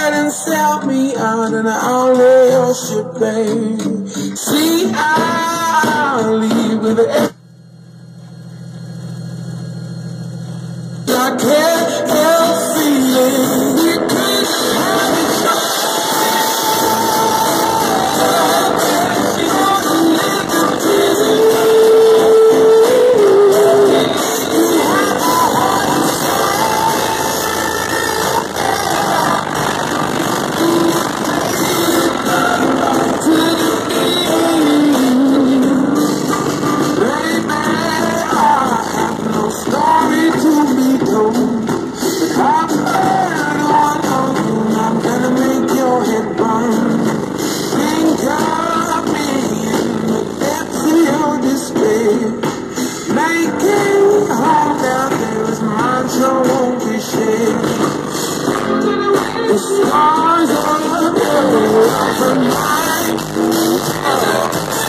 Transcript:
ahead and sell me out and I'll lay your shit, babe. See, I'll leave with it. I can't help feeling we could have each other. The stars are the night.